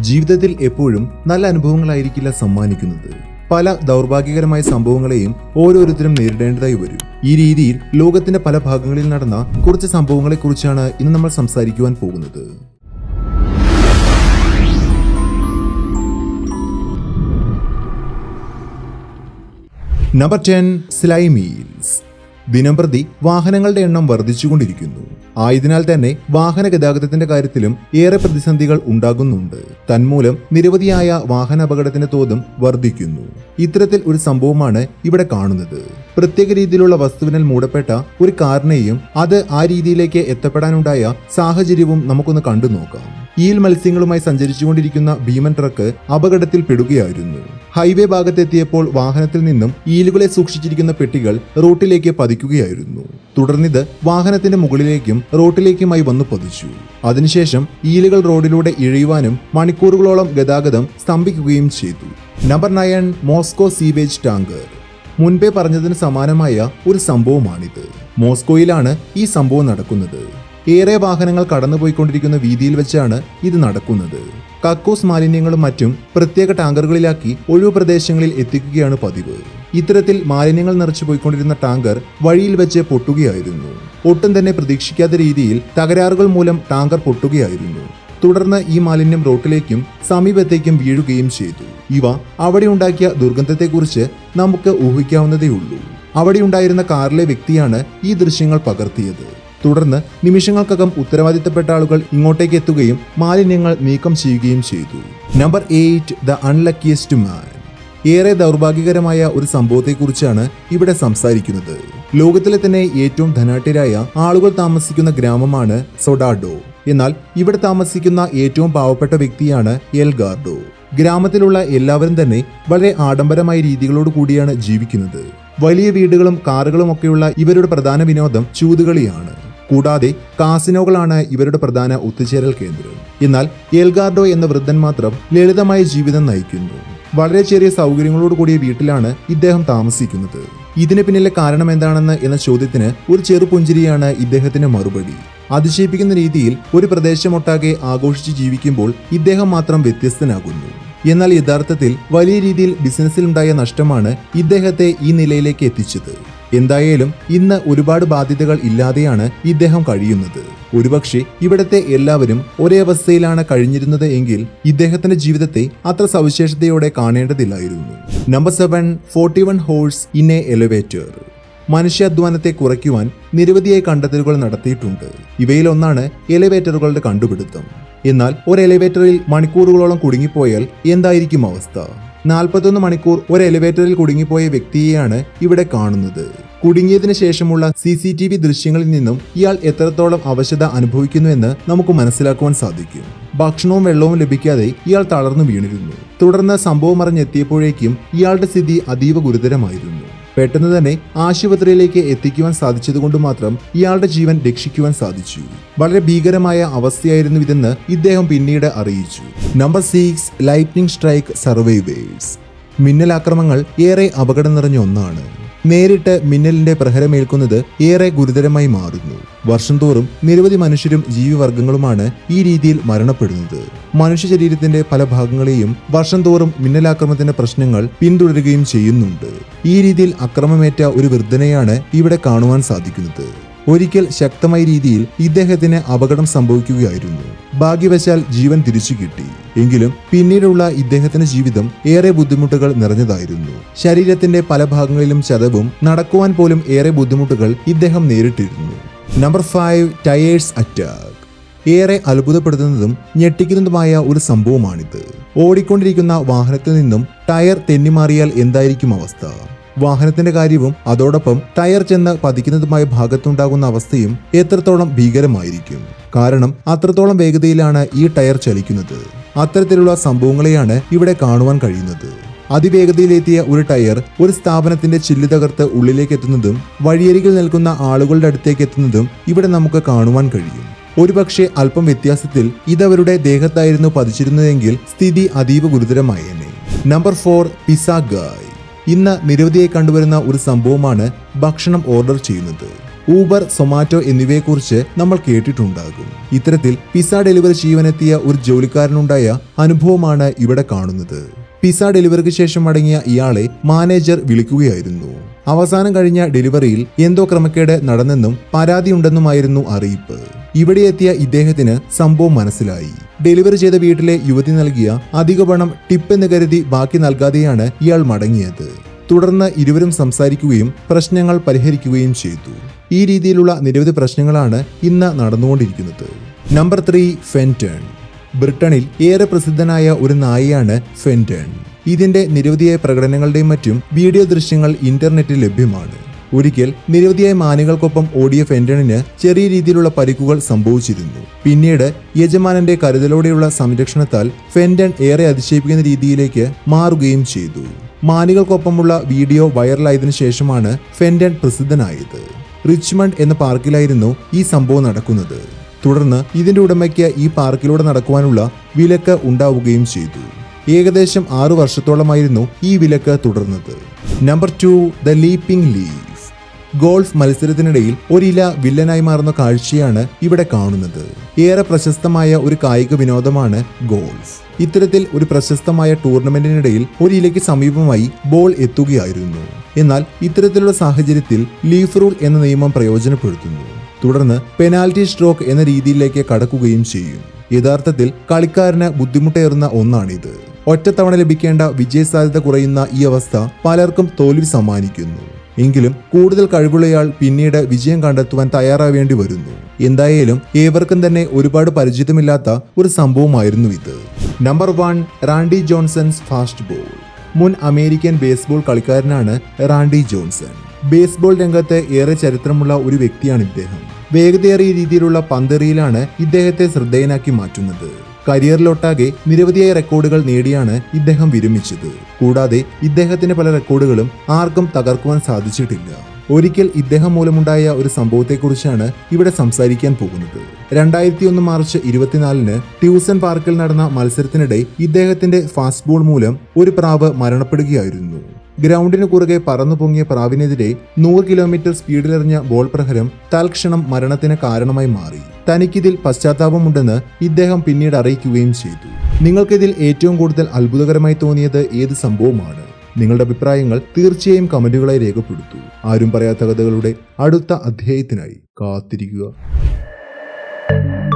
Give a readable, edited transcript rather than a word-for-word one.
ജീവിതത്തിൽ എപ്പോഴും നല്ല അനുഭവങ്ങളായിരിക്കില്ല സമ്മാനിക്കുന്നത്. പല ദൗർഭാഗ്യകരമായ സംഭവങ്ങളെയും ഓരോരുത്തരും നേരിടേണ്ടതായി വരും. ഈ രീതിയിൽ ലോകത്തിന്റെ പല ഭാഗങ്ങളിൽ നടന്ന കുറച്ച് സംഭവങ്ങളെക്കുറിച്ചാണ് ഇന്ന് നമ്മൾ സംസാരിക്കുവാൻ പോകുന്നത്. നമ്പർ 10 സ്ലൈമീൽസ്. ദിനംപ്രതി വാഹനങ്ങളുടെ എണ്ണം വർദ്ധിച്ചുകൊണ്ടിരിക്കുന്നു. ആയതിനാൽ തന്നെ വാഹന ഗതാഗതത്തിന്റെ കാര്യത്തിലും ഏറെ പ്രതിസന്ധികൾ ഉണ്ടാകുന്നുണ്ട്. തന്മൂലം നിരവധിയായ വാഹന അപകടത്തിന്റെ തോതും വർദ്ധിക്കുന്നു. ഇത്തരത്തിൽ ഒരു സംഭവമാണ് ഇവിടെ കാണുന്നത്. പ്രത്യേക രീതിയിലുള്ള വസ്തുവിനാൽ മൂടപ്പെട്ട ഒരു കാറിനെയും അത് ആ രീതിയിലേക്ക് എത്തപ്പെടാനുണ്ടായ സാഹചര്യവും നമുക്കൊന്ന് കണ്ടു നോക്കാം. ഈൽ മത്സ്യങ്ങളുമായി സഞ്ചരിച്ചുകൊണ്ടിരിക്കുന്ന ഭീമൻ ട്രക്ക് അപകടത്തിൽ പെടുകയായിരുന്നു. ഹൈവേ ഭാഗത്തെത്തിയപ്പോൾ വാഹനത്തിൽ നിന്നും ഈലുകളെ സൂക്ഷിച്ചിരിക്കുന്ന പെട്ടികൾ റോട്ടിലേക്ക് പതിക്കുകയായിരുന്നു. തുടർന്നിത് വാഹനത്തിന്റെ മുകളിലേക്കും റോട്ടിലേക്കുമായി വന്നു പതിച്ചു. അതിനുശേഷം ഈലുകൾ റോഡിലൂടെ ഇഴയുവാനും മണിക്കൂറുകളോളം ഗതാഗതം സ്തംഭിക്കുകയും ചെയ്തു. Number 9 Moscow sewage tanker. മുൻപേ പറഞ്ഞതിന് സമാനമായ ഒരു സംഭവമാണിത്. മോസ്കോയിലാണ് ഈ സംഭവം നടക്കുന്നത്. ഏറെ വാഹനങ്ങൾ കടന്നുപോയിക്കൊണ്ടിരിക്കുന്ന വീതിയിൽ വെച്ചാണ് ഇത് നടക്കുന്നത്. കക്കൂസ് മാലിന്യങ്ങളും മറ്റും പ്രത്യേക ടാങ്കറുകളിലാക്കി ഒഴിവു പ്രദേശങ്ങളിൽ എത്തിക്കുകയാണ് പതിവ്. ഇത്തരത്തിൽ മാലിന്യങ്ങൾ നിറച്ചു പോയിക്കൊണ്ടിരുന്ന ടാങ്കർ വഴിയിൽ വെച്ച് പൊട്ടുകയായിരുന്നു. ഒട്ടും തന്നെ പ്രതീക്ഷിക്കാത്ത രീതിയിൽ തകരാറുകൾ മൂലം ടാങ്കർ പൊട്ടുകയായിരുന്നു. തുടർന്ന് ഈ മാലിന്യം റോട്ടിലേക്കും സമീപത്തേക്കും വീഴുകയും ചെയ്തു. ഇവ അവിടെ ഉണ്ടാക്കിയ ദുർഗന്ധത്തെക്കുറിച്ച് നമുക്ക് ഊഹിക്കാവുന്നതേയുള്ളൂ. അവിടെ ഉണ്ടായിരുന്ന കാറിലെ വ്യക്തിയാണ് ഈ ദൃശ്യങ്ങൾ പകർത്തിയത്. തുടർന്ന് നിമിഷങ്ങൾക്കകം ഉത്തരവാദിത്തപ്പെട്ട ആളുകൾ ഇങ്ങോട്ടേക്ക് എത്തുകയും മാലിന്യങ്ങൾ നീക്കം ചെയ്യുകയും ചെയ്തു. Number 8 the unluckiest man. ഏറെ ദൗർഭാഗ്യകരമായ ഒരു സംഭവത്തെക്കുറിച്ചാണ് ഇവിടെ സംസാരിക്കുന്നത്. ലോകത്തിലെ തന്നെ ഏറ്റവും ധനാഢ്യരായ ആളുകൾ താമസിക്കുന്ന ഗ്രാമമാണ് സൊഡാഡോ. എന്നാൽ ഇവിടെ താമസിക്കുന്ന ഏറ്റവും പാവപ്പെട്ട വ്യക്തിയാണ് എൽഗാർഡോ. ഗ്രാമത്തിലുള്ള എല്ലാവരും തന്നെ വളരെ ആഡംബരമായ രീതികളോട് കൂടിയാണ് ജീവിക്കുന്നത്. വലിയ വീടുകളും കാറുകളും ഒക്കെയുള്ള ഇവരുടെ പ്രധാന വിനോദം ചൂതുകളിയാണ്. കൂടാതെ കാസിനോകളാണ് ഇവരുടെ പ്രധാന ഒത്തുചേരൽ കേന്ദ്രം. എന്നാൽ എൽഗാർഡോ എന്ന വൃദ്ധൻ മാത്രം ലളിതമായ ജീവിതം നയിക്കുന്നു. വളരെ ചെറിയ സൗകര്യങ്ങളോട് കൂടിയ വീട്ടിലാണ് ഇദ്ദേഹം താമസിക്കുന്നത്. ഇതിന് പിന്നിലെ കാരണം എന്താണെന്ന് എന്ന ചോദ്യത്തിന് ഒരു ചെറുപുഞ്ചിരിയാണ് ഇദ്ദേഹത്തിന്റെ മറുപടി. അതിശയിപ്പിക്കുന്ന രീതിയിൽ ഒരു പ്രദേശമൊട്ടാകെ ആഘോഷിച്ച് ജീവിക്കുമ്പോൾ ഇദ്ദേഹം മാത്രം വ്യത്യസ്തനാകുന്നു. എന്നാൽ യഥാർത്ഥത്തിൽ വലിയ രീതിയിൽ ബിസിനസ്സിലുണ്ടായ നഷ്ടമാണ് ഇദ്ദേഹത്തെ ഈ നിലയിലേക്ക് എത്തിച്ചത്. എന്തായാലും ഇന്ന് ഒരുപാട് ബാധ്യതകൾ ഇല്ലാതെയാണ് ഇദ്ദേഹം കഴിയുന്നത്. ഒരുപക്ഷെ ഇവിടത്തെ എല്ലാവരും ഒരേ അവസ്ഥയിലാണ് കഴിഞ്ഞിരുന്നത് എങ്കിൽ ഇദ്ദേഹത്തിന്റെ ജീവിതത്തെ അത്ര സവിശേഷതയോടെ കാണേണ്ടതില്ലായിരുന്നു. Number 7 41 horse in a elevator. മനുഷ്യാധ്വാനത്തെ കുറയ്ക്കുവാൻ നിരവധിയായ കണ്ടെത്തലുകൾ നടത്തിയിട്ടുണ്ട്. ഇവയിലൊന്നാണ് എലിവേറ്ററുകളുടെ കണ്ടുപിടുത്തം. എന്നാൽ ഒരു എലിവേറ്ററിൽ മണിക്കൂറുകളോളം കുടുങ്ങിപ്പോയാൽ എന്തായിരിക്കും അവസ്ഥ? 41 മണിക്കൂർ ഒരു എലിവേറ്ററിൽ കുടുങ്ങിപ്പോയ വ്യക്തിയെയാണ് ഇവിടെ കാണുന്നത്. കുടുങ്ങിയതിനു ശേഷമുള്ള CCTV ദൃശ്യങ്ങളിൽ നിന്നും ഇയാൾ എത്രത്തോളം അവശത അനുഭവിക്കുന്നുവെന്ന് നമുക്ക് മനസ്സിലാക്കുവാൻ സാധിക്കും. ഭക്ഷണവും വെള്ളവും ലഭിക്കാതെ ഇയാൾ തളർന്നു വീണിരുന്നു. തുടർന്ന് സംഭവം അറിഞ്ഞെത്തിയപ്പോഴേക്കും ഇയാളുടെ സ്ഥിതി അതീവ ഗുരുതരമായിരുന്നു. പെട്ടെന്ന് തന്നെ ആശുപത്രിയിലേക്ക് എത്തിക്കുവാൻ സാധിച്ചതുകൊണ്ട് മാത്രം ഇയാളുടെ ജീവൻ രക്ഷിക്കുവാൻ സാധിച്ചു. വളരെ ഭീകരമായ അവസ്ഥയായിരുന്നു ഇതെന്ന് ഇദ്ദേഹം പിന്നീട് അറിയിച്ചു. Number 6 lightning strike survivors. മിന്നലാക്രമങ്ങൾ ഏറെ അപകടം നിറഞ്ഞ ഒന്നാണ്. നേരിട്ട് മിന്നലിന്റെ പ്രഹരമേൽക്കുന്നത് ഏറെ ഗുരുതരമായി മാറുന്നു. വർഷം തോറും നിരവധി മനുഷ്യരും ജീവിവർഗങ്ങളുമാണ് ഈ രീതിയിൽ മരണപ്പെടുന്നത്. മനുഷ്യ ശരീരത്തിന്റെ പല ഭാഗങ്ങളെയും വർഷം തോറും മിന്നലാക്രമണത്തിന്റെ പ്രശ്നങ്ങൾ പിന്തുടരുകയും ചെയ്യുന്നുണ്ട്. ഈ രീതിയിൽ അക്രമമേറ്റ ഒരു വൃദ്ധനെയാണ് ഇവിടെ കാണുവാൻ സാധിക്കുന്നത്. ഒരിക്കൽ ശക്തമായ രീതിയിൽ ഇദ്ദേഹത്തിന് അപകടം സംഭവിക്കുകയായിരുന്നു. ഭാഗ്യവശാൽ ജീവൻ തിരിച്ചു കിട്ടി. എങ്കിലും പിന്നീടുള്ള ഇദ്ദേഹത്തിന്റെ ജീവിതം ഏറെ ബുദ്ധിമുട്ടുകൾ നിറഞ്ഞതായിരുന്നു. ശരീരത്തിന്റെ പല ഭാഗങ്ങളിലും ചതവും നടക്കുവാൻ പോലും ഏറെ ബുദ്ധിമുട്ടുകൾ ഇദ്ദേഹം നേരിട്ടിരുന്നു. Number 5 tyres attack. ഏറെ അത്ഭുതപ്പെടുത്തുന്നതും ഞെട്ടിക്കുന്നതുമായ ഒരു സംഭവമാണിത്. ഓടിക്കൊണ്ടിരിക്കുന്ന വാഹനത്തിൽ നിന്നും ടയർ തെന്നിമാറിയാൽ എന്തായിരിക്കും അവസ്ഥ? വാഹനത്തിന്റെ കാര്യവും അതോടൊപ്പം ടയർ ചെന്ന് പതിക്കുന്നതുമായ ഭാഗത്തുണ്ടാകുന്ന അവസ്ഥയും എത്രത്തോളം ഭീകരമായിരിക്കും. കാരണം അത്രത്തോളം വേഗതയിലാണ് ഈ ടയർ ചലിക്കുന്നത്. അത്തരത്തിലുള്ള സംഭവങ്ങളെയാണ് ഇവിടെ കാണുവാൻ കഴിയുന്നത്. അതിവേഗതയിലെത്തിയ ഒരു ടയർ ഒരു സ്ഥാപനത്തിന്റെ ചില്ല് തകർത്ത് ഉള്ളിലേക്ക് എത്തുന്നതും വഴിയരികിൽ നിൽക്കുന്ന ആളുകളുടെ അടുത്തേക്ക് എത്തുന്നതും ഇവിടെ നമുക്ക് കാണുവാൻ കഴിയും. ഒരുപക്ഷെ അല്പം വ്യത്യാസത്തിൽ ഇതവരുടെ ദേഹത്തായിരുന്നു പതിച്ചിരുന്നതെങ്കിൽ സ്ഥിതി അതീവ ഗുരുതരമായേനെ. നമ്പർ 4 പിസ്സ ഗായ്. ഇന്ന് നിരവധിയായി കണ്ടുവരുന്ന ഒരു സംഭവമാണ് ഭക്ഷണം ഓർഡർ ചെയ്യുന്നത്. ഊബർ, സൊമാറ്റോ എന്നിവയെക്കുറിച്ച് നമ്മൾ കേട്ടിട്ടുണ്ടാകും. ഇത്തരത്തിൽ പിസ്സ ഡെലിവറി ചെയ്യുവാനെത്തിയ ഒരു ജോലിക്കാരനുണ്ടായ അനുഭവമാണ് ഇവിടെ കാണുന്നത്. പിസ്സ ഡെലിവറിക്ക് ശേഷം മടങ്ങിയ ഇയാളെ മാനേജർ വിളിക്കുകയായിരുന്നു. അവസാനം കഴിഞ്ഞ ഡെലിവറിയിൽ എന്തോ ക്രമക്കേട് നടന്നെന്നും പരാതിയുണ്ടെന്നുമായിരുന്നു അറിയിപ്പ്. ഇവിടെ എത്തിയ ഇദ്ദേഹത്തിന് സംഭവം മനസ്സിലായി. ഡെലിവറി ചെയ്ത വീട്ടിലെ യുവതി നൽകിയ അധിക പണം ടിപ്പ് എന്ന് കരുതി ബാക്കി നൽകാതെയാണ് ഇയാൾ മടങ്ങിയത്. തുടർന്ന് ഇരുവരും സംസാരിക്കുകയും പ്രശ്നങ്ങൾ പരിഹരിക്കുകയും ചെയ്തു. ഈ രീതിയിലുള്ള നിരവധി പ്രശ്നങ്ങളാണ് ഇന്ന് നടന്നുകൊണ്ടിരിക്കുന്നത്. Number 3, Fenton. ബ്രിട്ടനിൽ ഏറെ പ്രസിദ്ധനായ ഒരു നായയാണ് ഫെന്റൺ. ഇതിന്റെ നിരവധിയായ പ്രകടനങ്ങളുടെയും മറ്റും വീഡിയോ ദൃശ്യങ്ങൾ ഇന്റർനെറ്റിൽ ലഭ്യമാണ്. ഒരിക്കൽ നിരവധിയായ മാനുകൾക്കൊപ്പം ഓടിയ ഫെന്റണിന് ചെറിയ രീതിയിലുള്ള പരിക്കുകൾ സംഭവിച്ചിരുന്നു. പിന്നീട് യജമാനന്റെ കരുതലോടെയുള്ള സംരക്ഷണത്താൽ ഫെന്റൺ ഏറെ അതിശയിപ്പിക്കുന്ന രീതിയിലേക്ക് മാറുകയും ചെയ്തു. മാനുകൾക്കൊപ്പമുള്ള വീഡിയോ വൈറലായതിനു ശേഷമാണ് ഫെന്റൺ പ്രസിദ്ധനായത്. റിച്ച്മണ്ട് എന്ന പാർക്കിലായിരുന്നു ഈ സംഭവം നടക്കുന്നത്. തുടർന്ന് ഇതിന്റെ ഉടമയ്ക്ക് ഈ പാർക്കിലൂടെ നടക്കുവാനുള്ള വിലക്ക് ഉണ്ടാവുകയും ചെയ്തു. ഏകദേശം 6 വർഷത്തോളമായിരുന്നു ഈ വിലക്ക് തുടർന്നത്. Number 2, the leaping leaf. Golf മത്സരത്തിനിടയിൽ ഒരില വില്ലനായി മാറുന്ന കാഴ്ചയാണ് ഇവിടെ കാണുന്നത്. ഏറെ പ്രശസ്തമായ ഒരു കായിക വിനോദമാണ് ഗോൾഫ്. ഇത്തരത്തിൽ ഒരു പ്രശസ്തമായ ടൂർണമെന്റിനിടയിൽ ഒരു ഇലയ്ക്ക് സമീപമായി ബോൾ എത്തുകയായിരുന്നു. എന്നാൽ ഇത്തരത്തിലുള്ള സാഹചര്യത്തിൽ ലീഫ് റൂൾ എന്ന നിയമം പ്രയോജനപ്പെടുത്തുന്നു. തുടർന്ന് പെനാൽറ്റി സ്ട്രോക്ക് എന്ന രീതിയിലേക്ക് കടക്കുകയും ചെയ്യും. യഥാർത്ഥത്തിൽ കളിക്കാരന് ബുദ്ധിമുട്ടേറുന്ന ഒന്നാണിത്. ഒറ്റത്തവണ ലഭിക്കേണ്ട വിജയസാധ്യത കുറയുന്ന ഈ അവസ്ഥ പലർക്കും തോൽവി സമ്മാനിക്കുന്നു. എങ്കിലും കൂടുതൽ കഴിവുള്ളയാൾ പിന്നീട് വിജയം കണ്ടെത്തുവാൻ തയ്യാറാവേണ്ടി വരുന്നു. എന്തായാലും ഏവർക്കും തന്നെ ഒരുപാട് പരിചിതമില്ലാത്ത ഒരു സംഭവമായിരുന്നു ഇത്. Number 1, Randy Johnson's fast ball. മുൻ അമേരിക്കൻ ബേസ്ബോൾ കളിക്കാരനാണ് റാൻഡി ജോൺസൺ. ബേസ്ബോൾ രംഗത്ത് ഏറെ ചരിത്രമുള്ള ഒരു വ്യക്തിയാണ് ഇദ്ദേഹം. വേഗതയേറിയ രീതിയിലുള്ള പന്തെറിയിലാണ് ഇദ്ദേഹത്തെ ശ്രദ്ധേയനാക്കി മാറ്റുന്നത്. കരിയറിലൊട്ടാകെ നിരവധിയായ റെക്കോർഡുകൾ നേടിയാണ് ഇദ്ദേഹം വിരമിച്ചത്. കൂടാതെ ഇദ്ദേഹത്തിന്റെ പല റെക്കോർഡുകളും ആർക്കും തകർക്കുവാൻ സാധിച്ചിട്ടില്ല. ഒരിക്കൽ ഇദ്ദേഹം മൂലമുണ്ടായ ഒരു സംഭവത്തെക്കുറിച്ചാണ് ഇവിടെ സംസാരിക്കാൻ പോകുന്നത്. 2001 മാർച്ച് 24-ന് ട്യൂസൺ പാർക്കിൽ നടന്ന മത്സരത്തിനിടെ ഇദ്ദേഹത്തിന്റെ ഫാസ്റ്റ് ബോൾ മൂലം ഒരു പ്രാവ് മരണപ്പെടുകയായിരുന്നു. ഗ്രൗണ്ടിന് കുറുകെ പറന്നു പൊങ്ങിയ പ്രാവിനെതിരെ 100 കിലോമീറ്റർ സ്പീഡിലെറിഞ്ഞ ബോൾ പ്രഹരം തൽക്ഷണം മരണത്തിന് കാരണമായി മാറി. തനിക്കിതിൽ പശ്ചാത്താപമുണ്ടെന്ന് ഇദ്ദേഹം പിന്നീട് അറിയിക്കുകയും ചെയ്തു. നിങ്ങൾക്കിതിൽ ഏറ്റവും കൂടുതൽ അത്ഭുതകരമായി തോന്നിയത് ഏത് സംഭവമാണ്? നിങ്ങളുടെ അഭിപ്രായങ്ങൾ തീർച്ചയായും കമന്റുകളായി രേഖപ്പെടുത്തൂ. ആരും പറയാത്ത കഥകളുടെ അടുത്ത അധ്യായത്തിനായി കാത്തിരിക്കുക.